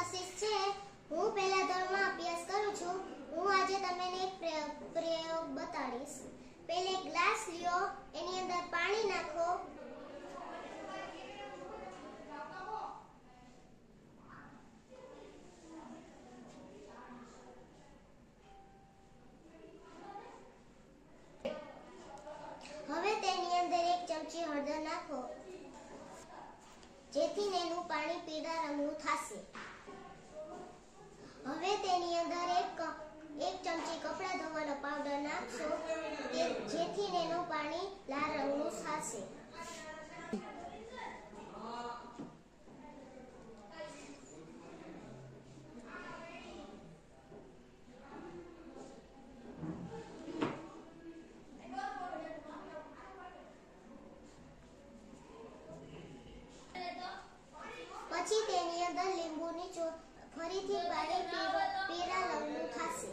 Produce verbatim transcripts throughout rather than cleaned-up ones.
આશીષ છે। હું પહેલા ધોરણમાં અભ્યાસ કરું છું। હું આજે તમને એક પ્રયોગ બતાડીશ। પહેલે ગ્લાસ લ્યો, એની અંદર પાણી નાખો। હવે તેની અંદર એક ચમચી હળદર નાખો, જેથી એનું પાણી પીળા રંગનું થશે। હવે તેની અંદર એક એક ચમચી કપડાં ધોવાનો પાવડર નાખશો, જેથી એનું પાણી લાલ રંગનું થશે। પછી તેની અંદર લીંબુની ચો ફરીથી પાણી પીળા રંગનું થશે।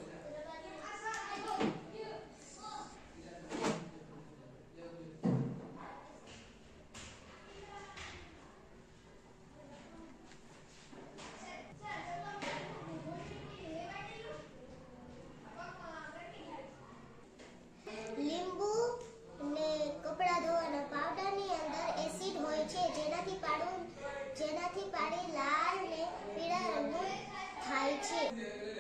લીંબુ ને કપડા ધોવાના પાવડરની અંદર એસિડ હોય છે, જેનાથી પાણી જેનાથી પાણી લાલ ને પીળા રંગનું થાય છે।